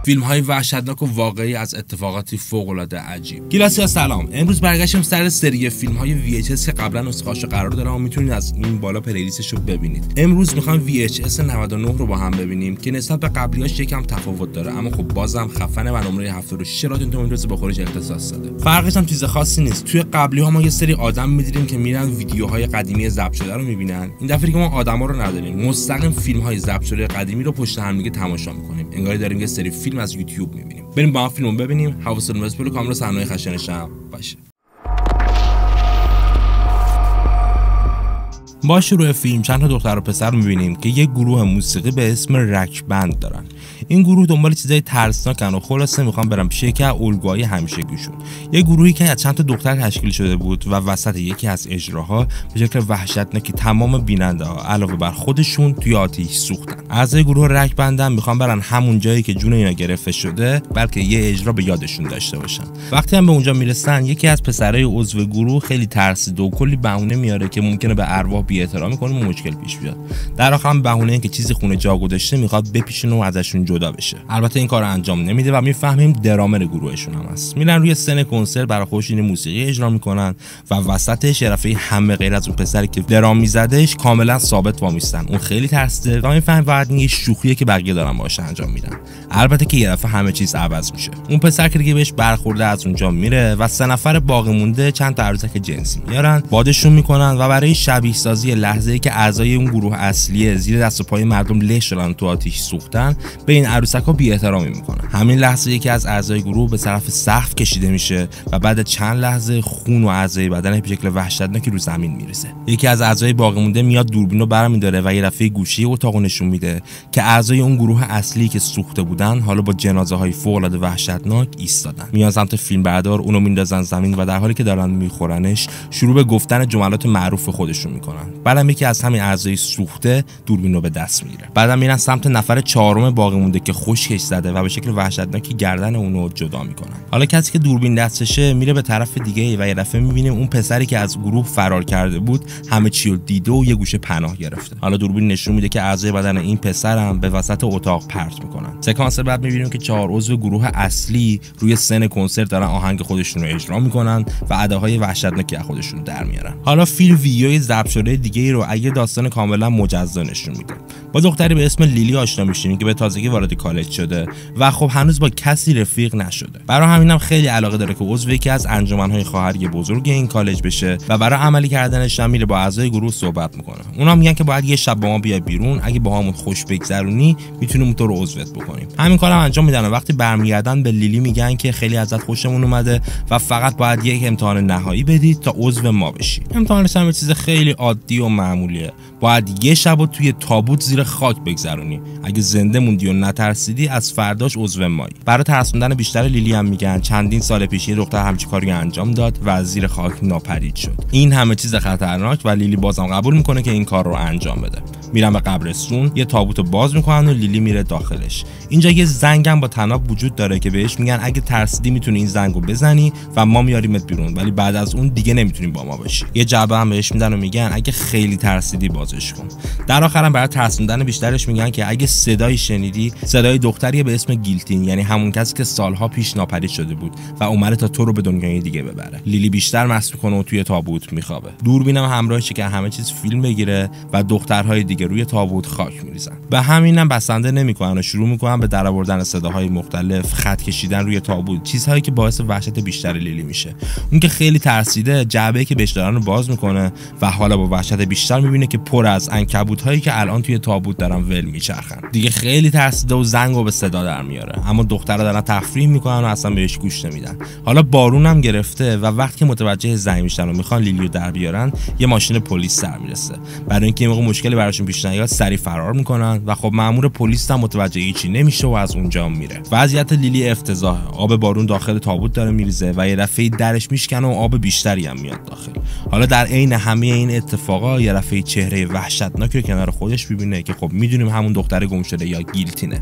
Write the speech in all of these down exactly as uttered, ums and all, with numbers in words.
فیلم‌های وحشتناک و واقعی از اتفاقاتی فوق‌العاده عجیب. گیلاسیا سلام. امروز برگشتم سر سری فیلم‌های وی اچ اس که قبلا نسخه‌اشو قرار دارم و میتونید از این بالا پلیلیستشو ببینید. امروز می‌خوام وی اچ اس نود و نه رو با هم ببینیم که نسبت به قبلیاش یکم تفاوت داره، اما خب بازم خفنه و نمره هفتاد و شش رادیو توماتوز به خودش اختصاص داده. فرقش هم چیز خاصی نیست. توی قبلی‌ها ما یه سری آدم می‌دیدیم که میرن ویدیوهای قدیمی ضبط شده رو می‌بینن. این دفعه که ما آدما رو نداریم، مستقیم فیلم‌های ضبط شده قدیمی رو پشت هم دیگه تماشا می‌کنیم. انگار داریم یه سری فیلم از یوتیوب می‌بینیم. بریم با هم فیلمو ببینیم. حواستون باشه پلو کامرا صحنه‌های خشنش هم باشه. با شروع فیلم چند تا دختر و پسر رو می‌بینیم که یک گروه موسیقی به اسم رک بند دارن. این گروه دنبال چیزای ترسناکن و خلاصه میخوان برن پیش یکی از الگوهای همیشگیشون. یه گروهی که از چند تا دختر تشکیل شده بود و وسط یکی از اجراها به شکل وحشتناکی تمام بیننده‌ها علاوه بر خودشون توی آتش سوختن. اعضای گروه رک بند هم میخوان برن همون جایی که جون اینا گرفته شده، بلکه یه اجرا به یادشون داشته باشن. وقتی هم به اونجا میرسن، یکی از پسرای عضو گروه خیلی ترسیده و کلی بهونه میاره که ممکنه به ارواح بی‌احترامی کنه و مشکل پیش بیاد. در آخر هم بهونه این که چیزی خونه جا گذاشته میخواد بپیچونه و ازشون جدا بشه. البته این کارو انجام نمیده و میفهمیم درامر گروهشون هم هست. میرن روی سن کنسرت برای خودشون موسیقی اجرا میکنن و وسطش شرفه همه غیر از اون پسری که درام میزدش کاملا ثابت وامیستن. اون خیلی ترسیده و میفهمه بعد این شوخیه که بقیه دارن باهاش انجام میدن. البته که یه دفعه همه چیز عوض میشه. اون پسر که دیگه بهش برخورده از اونجا میره و سه نفر باقی مونده چند تا عروسک جنسی میارن، بادشون میکنن و برای شبیه سازی لحظه‌ای که اعضای اون گروه اصلی زیر دست و پای مردم له شدن تو آتش سوختن به این عروسک‌ها بی‌احترامی میکنن. همین لحظه یکی از اعضای گروه به طرف سقف کشیده میشه و بعد چند لحظه خون و اعضای بدنش به شکل وحشتناکی رو زمین میریزه. یکی از اعضای باقی مونده میاد دوربینو برمی‌داره و یه دفعه گوشه اتاقو نشون میده که اعضای اون گروه اصلی که سوخته بودن حالا با جنازه‌های فوق‌العاده وحشتناک ایستادن. میان سمت فیلمبردار، اونو میندازن زمین و در حالی که دارن میخورنش شروع به گفتن جملات معروف خودشون میکنن. بعدم یکی از همین اعضای سوخته دوربینو به دست میگیره. بعدم میرن سمت نفر چهارم باقی مونده که خشکش زده و به شکل وحشتناکی گردن اونو جدا میکنن. حالا کسی که دوربین دستشه میره به طرف دیگه و یه دفعه میبینیم اون پسری که از گروه فرار کرده بود همه چی رو دیده و یه گوشه پناه گرفته. حالا دوربین نشون میده که اعضای بدن این پسرم به وسط اتاق پرت میکنن. سکانس بعد میبینیم که چهار عضو گروه اصلی روی سن کنسرت دارن آهنگ خودشون رو اجرا میکنن و اداهای وحشتناکی از خودشون در میارن. حالا فیلم ویدیوی ضبط شده دیگه رو اگه داستان کاملا مجزا نشون میده. با دختری به اسم لیلی آشنا میشیم که به تازگی وارد کالج شده و خب هنوز با کسی رفیق نشده. برای همینم خیلی علاقه داره که عضو یکی از انجمنهای خواهری بزرگ این کالج بشه و برای عملی کردنش هم میره با اعضای گروه صحبت میکنه. اونا میگن که باید یه شب با ما بیای بیرون، اگه با همون خوش بگذرونی میتونیم تو رو عضوت بکنیم. همین کارم انجام میدن و وقتی برمیگردن به لیلی میگن که خیلی ازت خوشمون اومده و فقط باید یک امتحان نهایی بدی تا عضو ما بشی. امتحانش هم چیز خیلی عادی و معمولیه. باید یه شب توی تابوت زیر خاک بگذرونی. اگه زنده موندی و نترسیدی از فرداش عضو مایی. برای ترسوندن بیشتر لیلی هم میگن چندین سال پیش یه دختر همچین کاری انجام داد و از زیر خاک ناپدید شد. این همه چیز خطرناک و لیلی بازم قبول میکنه که این کار رو انجام بده. میرن به قبرستون، یه تابوت رو باز میکنن و لیلی میره داخلش. اینجا یه زنگ هم با طناب وجود داره که بهش میگن اگه ترسیدی میتونی این زنگو بزنی و ما میاریمت بیرون، ولی بعد از اون دیگه نمیتونی با ما باشی. یه جعبه هم بهش میدن و میگن اگه خیلی ترسیدی بازش کن. در آخر هم برای ترسوندن بیشترش میگن که اگه صدایی شنیدی، صدای دختری به اسم گیلتین، یعنی همون کسی که سالها پیش ناپدید شده بود و اومده تا تو رو به دنیای دیگه ببره. لیلی بیشتر مست میکنه و توی تابوت میخوابه. دوربینم همراهشه که همه چیز فیلم بگیره و دخترهای دیگه روی تابوت خاک میریزن. به همینم بسنده نمیکنن و شروع میکنن به درآوردن صداهای مختلف، خط کشیدن روی تابوت، چیزهایی که باعث وحشت بیشتر لیلی میشه. اون که خیلی ترسیده جعبه‌ای که بهش دارن رو باز میکنه و حالا با وحشت بیشتر میبینه که پر از عنکبوت‌هایی که الان توی تابوت دارن ول میچرخن. دیگه خیلی ترسیده و زنگو به صدا در میاره، اما دخترها دارن تفریح میکنن و اصلا بهش گوش نمیدن. حالا بارون هم گرفته و وقتی که متوجه زنگ میشن و میخوان لیلیو در بیارن، یه ماشین پلیس سر میرسه. برای اینکه این موقع مشکلی براشون پیش نیاد سریع فرار میکنن و خب مأمور پلیس هم متوجه هیچی نمیشه و از اونجا میره. وضعیت لیلی افتضاحه. آب بارون داخل تابوت داره میریزه و یه دفعه درش میشکنه و آب بیشتری هم میاد داخل. حالا در عین همه این اتفاقا یه دفعه چهره وحشتناکی رو کنار خودش ببینه که خب میدونیم همون دختر گم شده یا گیلتینه.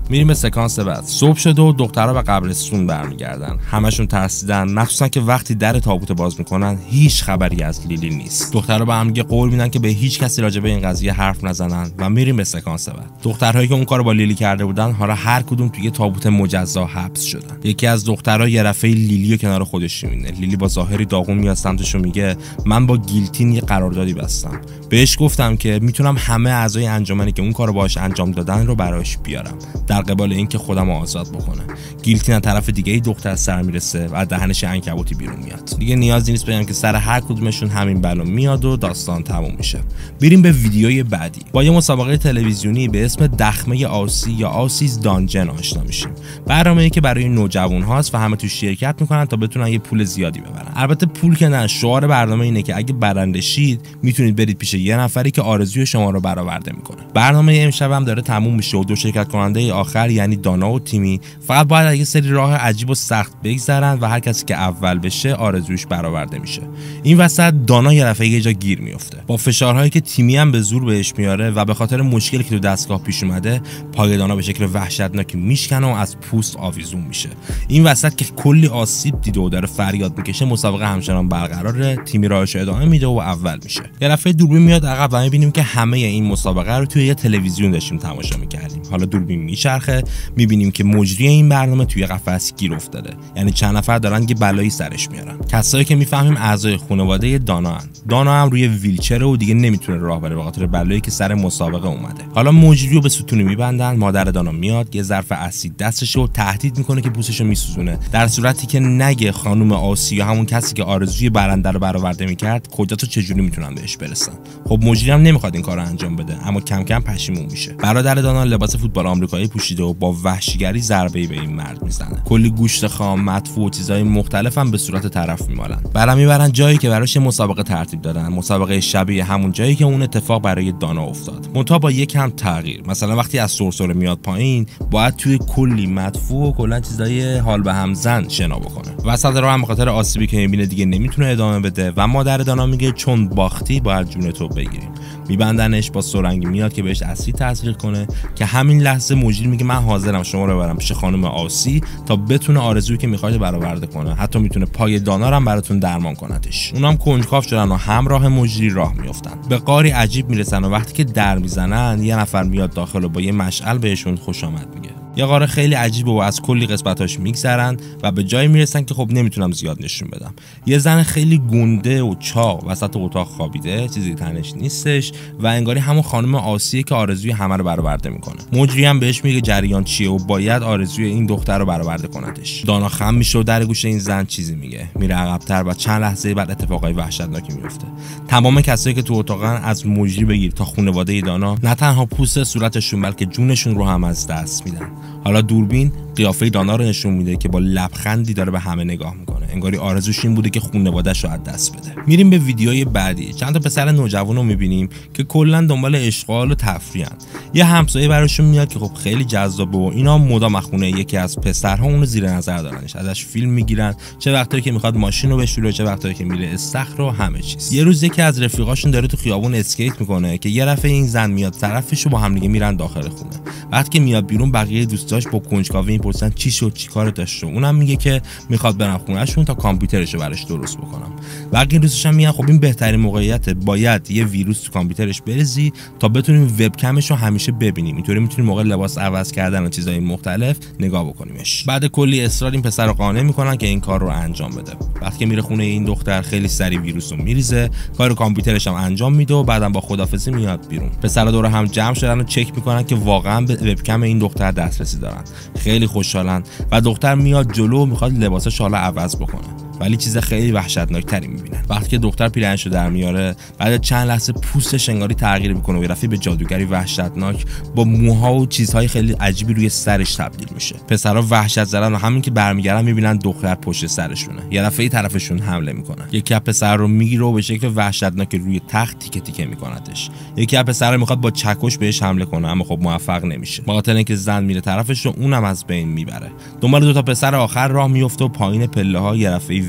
میریم به سکانس بعد. صبح شده و دخترها به قبرستون برمیگردن. همشون ترسیدن، مخصوصا که وقتی در تابوت باز میکنن هیچ خبری از لیلی نیست. دخترها به هم دیگه قول میدن که به هیچ کسی راجع به این قضیه حرف نزنن و میریم به سکانس بعد. دخترهایی که اون کارو با لیلی کرده بودن حالا هر کدوم توی تابوت مجزا حبس شدن. یکی از دخترها یه رفعه لیلی رو کنار خودش میبینه. لیلی با ظاهری داغون میاد سمتش و میگه من با گیلتین یه قراردادی بستم. بهش گفتم که میتونم همه اعضای انجمنی که اون کارو باهاش انجام دادن رو براش بیارم در قبال اینکه خودم رو آزاد بکنه. گیلتین از طرف دیگه ای دختر سر میرسه و دهنش عنکبوتی بیرون میاد. دیگه نیازی نیست بگم که سر هر کدومشون همین بلا میاد و داستان تموم میشه. بریم به ویدیوی بعدی. با یه مسابقه تلویزیونی به اسم دخمه آسی یا آسیز دانجن آشنا میشیم. برنامه‌ای که برای نوجوان هاست و همه توش شرکت میکنن تا بتونن یه پول زیادی ببرن. البته پول که نه، شعار برنامه اینه که اگه برنده شید میتونید برید پیش یه نفری که آرزوی شما رو برآورده میکنه. برنامه امشب هم داره تموم میشه و دو شرکت کننده آخر یعنی دانا و تیمی فقط باید یه سری راه عجیب و سخت بگذرن و هر کسی که اول بشه آرزوش برآورده میشه. این وسط دانا یه دفعه یه جا گیر میفته. با فشارهایی که تیمی هم به زور بهش میاره و به خاطر مشکلی که تو دستگاه پیش اومده، پای دانا به شکل وحشتناکی میشکنه و از پوست آویزون میشه. این وسط که کلی آسیب دیده و داره فریاد میکشه، مسابقه همچنان برقراره. تیمی راهش ادامه میده و اول میشه. یه دفعه دوربین میاد عقب و میبینیم که همه این مسابقه رو توی یه تلویزیون داشتیم تماشا میکردیم. حالا دوربین میچرخه، میبینیم که مجری این برنامه توی قفس گیر افتاده. یعنی چند نفر دارن یه بلایی سرش میارن. کسایی که میفهمیم اعضای خانواده دانا هن. دانا هم روی ویلچر و دیگه نمیتونه راه بره به خاطر بلایی که سر مسابقه اومده. حالا مجری رو به ستونی میبندن. مادر دانا میاد، یه ظرف اسید دستش رو تهدید میکنه که پوستشو میسوزونه، در صورتی که نگه خانم آسی یا همون کسی که آرزوی برنده رو برآورده میکرد کجا تو چجوری میتونن بهش برسن. خب مجری هم نمیخواد این کارو انجام بده، اما کم کم پشیمون میشه. برادر دانا لباس فوتبال آمریکایی پوشیده و با وحشیگری ضربه‌ای به این مرد میزنه. کلی گوشت خام، مدفوع و چیزای مختلف هم به صورت طرف میمالن. برام میبرن جایی که براش مسابقه ترتیب دادن، مسابقه شبیه همون جایی که اون اتفاق برای دانا افتاد، منتها با یکم تغییر. مثلا وقتی از سرسره میاد پایین، باید توی کلی مدفوع و کلا چیزای حال به هم زن شنا بکنه. وسط راه هم به خاطر آسیبی که میبینه دیگه نمیتونه ادامه بده و مادر دانا میگه چون باختی باید جونتو بگیریم. میبندنش، با سرنگی میاد که بهش اسید تزریق کنه که همین لحظه مجری میگه من حاضرم شما رو ببرم پیش خانم آسی تا بتونه آرزویی که میخواد برآورده کنه. حتی میتونه پای دانا رو هم براتون درمان کنتش. اونام کنجکاو شدن و همراه مجری راه میافتن. به غاری عجیب میرسن و وقتی که در میزنن یه نفر میاد داخل و با یه مشعل بهشون خوش آمد میگه. یه غار خیلی عجیبه و از کلی قسمتاش میگذرن و به جایی میرسن که خب نمیتونم زیاد نشون بدم. یه زن خیلی گنده و چاق وسط اتاق خوابیده، چیزی تنش نیستش و انگاری همون خانم آسیه که آرزوی همه رو برآورده میکنه. مجری هم بهش میگه جریان چیه و باید آرزوی این دختر رو برآورده کنتش. دانا خم میشه و در گوش این زن چیزی میگه. میره عقب‌تر و چند لحظه بعد اتفاقای وحشتناکی میفته. تمام کسایی که تو اتاقن از مجری بگیر تا خانواده دانا نه تنها پوست صورتشون بلکه جونشون رو هم از دست میدن. حالا دوربین قیافه دانا رو نشون میده که با لبخندی داره به همه نگاه میکنه، انگاری آرزوش این بوده که خانواده‌اش رو از دست بده. میریم به ویدیوی بعدی. چند تا پسر نوجوان رو میبینیم که کلا دنبال اشغال و تفریحن. یه همسایه براشون میاد که خب خیلی جذابه و اینا مدام خونه یکی از پسرها اونو زیر نظر دارنش، ازش فیلم میگیرن، چه وقتایی که میخواد ماشین رو بشوره، چه وقتایی که میره استخر و همه چیز. یه روز یکی از رفیقاشون داره تو خیابون اسکیت میکنه که یه دفعه این زن میاد طرفش و با هم دیگه میرن داخل خونه. وقتی که میاد بیرون بقیه دوستاش با کنجکاوی میپرسن چی شد، چی کار داشت. اونم میگه که میخواد برم خونهشون تا کامپیوترشو براش درست بکنم. بقیه دوستاش هم میگن خب این بهترین موقعیت، باید یه ویروس تو کامپیوترش بریزی تا بتونیم وبکمش رو همیشه ببینیم. اینطوری میتونیم موقع لباس عوض کردن و چیزای مختلف نگاه بکنیمش. بعد کلی اصرار این پسر رو قانع میکنن که این کار رو انجام بده. وقتی که میره خونه این دختر خیلی سریع ویروس رو میریزه، کار کامپیوترش هم انجام میده و بعدم با خدافظی میاد بیرون. پسرا دور هم جمع شدن و چک میکنن که واقعا به وبکم این دختر دسترسی دارن. خیلی خوشحالن و دختر میاد جلو و میخواد لباسش حالا عوض بکنه، ولی چیز خیلی وحشتناکتری میبینن. وقتی که دختر پیرهنشو در میاره، بعد چند لحظه پوستش انگاری تغییر میکنه و یه دفعه به جادوگری وحشتناک با موها و چیزهای خیلی عجیبی روی سرش تبدیل میشه. پسرا وحشت زدن و همین که برمیگردن میبینن دختر پشت سرشونه. یه دفعه طرفشون حمله میکنه. یکی از پسرا رو میگیره و به شکل وحشتناک روی تخت تیکه تیکه میکنتش. یکی از پسرا میخواد با چکش بهش حمله کنه اما خب موفق نمیشه. به خاطر اینکه زن میره طرفش و اونم از بین میبره. دنبال دو تا پسر آخر راه میفته و پایین پله‌ها یه دفعه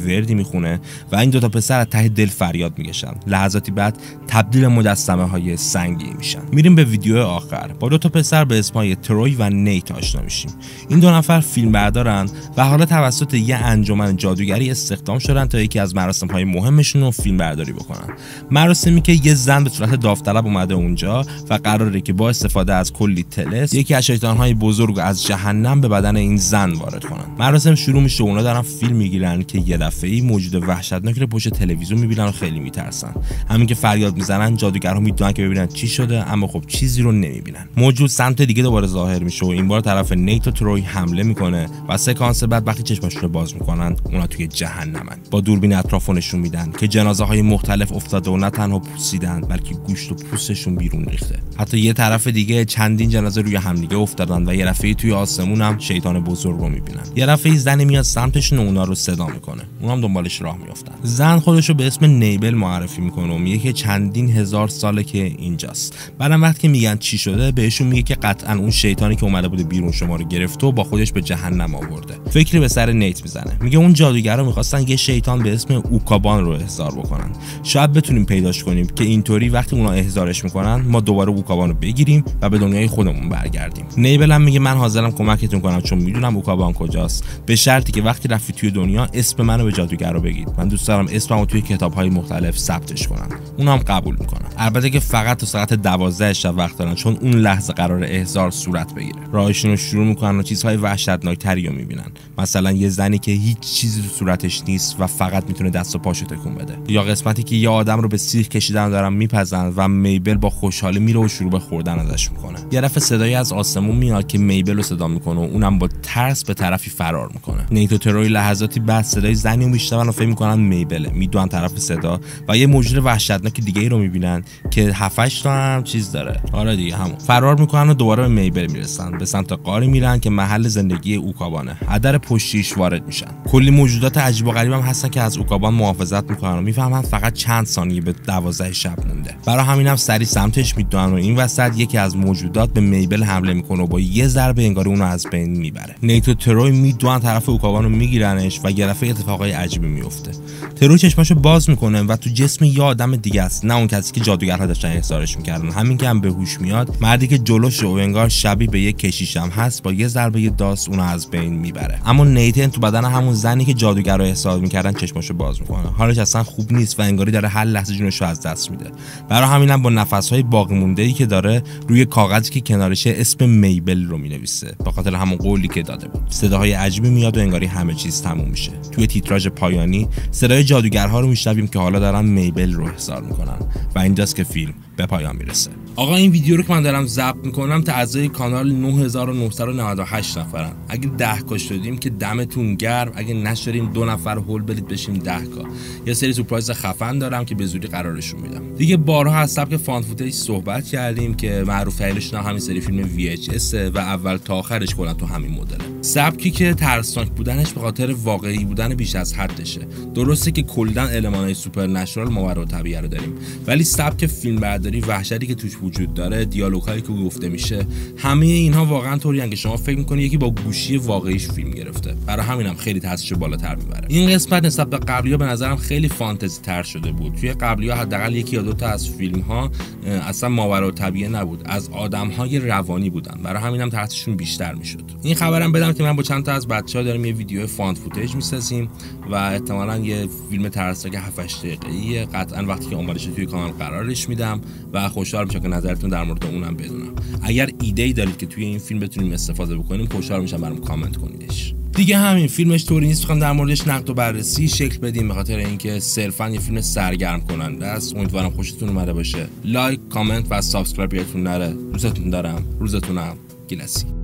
وردی میخونه و این دوتا پسر از ته دل فریاد میکشن. لحظاتی بعد تبدیل مجسمه های سنگی میشن. میریم به ویدیو آخر. با دوتا پسر به اسمای تروی و نیت آشنا میشیم. این دو نفر فیلم بردارن و حالا توسط یه انجمن جادوگری استخدام شدن تا یکی از مراسم های مهمشون رو فیلم برداری بکنن. مراسمی که یه زن به صورت داوطلب اومده اونجا و قراره که با استفاده از کلی طلسم یکی از شیطان‌های بزرگ از جهنم به بدن این زن وارد کنن. مراسم شروع میشه و اونا دارن فیلم میگیرن که یه دفعه‌ای موجود وحشتناکی رو پشت تلویزیون میبینن و خیلی میترسن. همین که فریاد میزنن جادوگرها میدونن که ببینن چی شده، اما خب چیزی رو نمیبینن. موجود سمت دیگه دوباره ظاهر میشه و این بار طرف نیت و تروی حمله میکنه و سکانس بعد وقتی چشماشون رو باز میکنن اونا توی جهنمن. با دوربین اطرافو نشون میدن که جنازه های مختلف افتاده و نه تنها پوسیدن بلکه گوشت و پوستشون بیرون ریخته. حتی یه طرف دیگه چندین جنازه روی همدیگه افتادن و یه دفعه توی آسمون هم شیطان بزرگ رو میبینن. یه دفعه زن میاد سمتشون و اونا رو صدا میکنه. اونا هم دنبالش راه میافتن. زن خودش رو به اسم نیبل معرفی میکنه و میگه که چندین هزار ساله که اینجاست. بعدم وقتی که میگن چی شده بهشون میگه که قطعا اون شیطانی که اومده بوده بیرون شما رو گرفته و با خودش به جهنم آورده. فکری به سر نیت میزنه. میگه اون جادوگرا میخواستن یه شیطان به اسم اوکابان رو احضار بکنن. شاید بتونیم پیداش کنیم که اینطوری وقتی اونا احضارش میکنن ما دوباره اوکابان رو بگیریم و به دنیای خودمون برگردیم. نیبل هم میگه من حاضرم کمکتون کنم چون میدونم اوکابان کجاست، به شرطی که وقتی رفتی توی دنیا اسم منو به جادوگر رو بگید. من دوست دارم اسممو توی کتاب‌های مختلف ثبتش کنم. اونم قبول میکنن. البته که فقط تا ساعت دوازده شب وقت دارن چون اون لحظه قرار احضار صورت بگیره. راهشون رو شروع میکنن و چیزهای وحشتناکتری رو میبینن. مثلا یه زنی که هیچ چیزی تو صورتش نیست و فقط میتونه دست و پاشو تکون بده، یا قسمتی که یه آدم رو به سیخ کشیدن دارن میپزن و میبل با خوشحالی میره و شروع به خوردن ازش میکنه. یه دفعه صدایی از آسمون میاد که میبل رو صدا میکنه و اونم با ترس به طرفی فرار میکنه. نیت و تروی لحظاتی بعد صدای زنی رو میشنون و فکر میکنن میبله. میدونن طرف صدا و یه موجود وحشتناک دیگه ای رو میبینن که هفت هشت تا هم چیز داره. آره دیگه همون. فرار میکنن و دوباره به میبل میرسن. به سمت غاری میرن که محل زندگی اوکابانه. در پشتیش وارد میشن. کلی موجودات عجیب و غریب هم هستن که از اوکابان محافظت میکنن و میفهمن فقط چند ثانیه به دوازده شب مونده. برای همین هم سری سمتش میدونن و این وسط یکی از موجودات به میبل حمله میکنه و با یه ضربه انگار اونو از بین میبره. نیت و تروی میدونن طرف اوکابان رو میگیرنش و یه دفعه اتفاقای عجیبی میفته. تروی چشماشو باز میکنه و تو جسم یه آدم دیگه است، نه اون کسی که جادوگرها داشتن احضارش میکردن. همین که هم به هوش میاد، مردی که جلوش و انگار شبیه به یک کشیش هم هست با یه ضربه داس اونو از بین میبره. اما نیتن تو بدن همون زنی که جادوگرها احضار میکردن چشماشو باز میکنه. حالش اصلا خوب نیست و انگاری داره هر لحظه جونشو از دست میده. برای همینم با نفسهای باقی مونده‌ای که داره روی کاغذی که کنارشه اسم میبل رو مینویسه، به خاطر همون قولی که داده بود. صداهای عجیبی میاد و انگاری همه چیز تموم میشه. توی تیتراژ پایانی صدای جادوگرها رو میشنویم که حالا دارن میبل رو احضار میکنن و اینجاست که فیلم به پایان میرسه. آقا این ویدیو رو که من دارم ضبط میکنم تا اعضای کانال نه هزار و نهصد و نود و هشت نفرن. اگه ده کا شدیم که دمتون گرم، اگه نشدیم دو نفر هول بدید بشیم ده کا. یه سری سورپرایز خفن دارم که به زودی قرارشون میدم. دیگه بارها از سبک فان فوتیج صحبت کردیم که معروف ترینش همین سری فیلم وی اچ اس و اول تا آخرش کلا تو همین مدله. سبکی که ترسناک بودنش به خاطر واقعی بودن بیش از حدشه. درسته که کلا المانای سوپرنچرال ماورا طبیعه رو داریم، ولی سبک فیلم برداری وحشتی که توش وجود داره، دیالوگایی که گفته میشه، همه اینها واقعا طوریه که شما فکر میکنی یکی با گوشی واقعیش فیلم گرفته. برای همینم خیلی تاثیرش بالاتر میبره. این قسمت نسبت به قبلی‌ها به نظرم خیلی فانتزی تر شده بود. توی قبلی‌ها حداقل یکی یا دو تا از فیلم‌ها اصلا ماورالطبیعه نبود، از آدم‌های روانی بودن. برای همینم تاثیرشون بیشتر میشد. این خبرم بدم که من با چند تا از بچه‌ها داریم یه ویدیو فان فوتیج میسازیم و احتمالاً یه فیلم ترسناک هفت هشت دقیقه‌ای قطعاً وقتی که اومدش توی کانال قرارش میدم و خوشحال میشم که نظرتون در مورد اونم بدونم. اگر ایده‌ای دارید که توی این فیلم بتونیم استفاده بکنیم، خوشحال میشم برام کامنت کنیدش. دیگه همین فیلمش طوری نیست بخوام در موردش نقد و بررسی شکل بدیم، به خاطر اینکه صرفاً یه فیلم سرگرم کننده است. امیدوارم خوشتون اومده باشه. لایک، کامنت و سابسکرایب یادتون نره. دوستتون دارم. روزتونم گیلسی.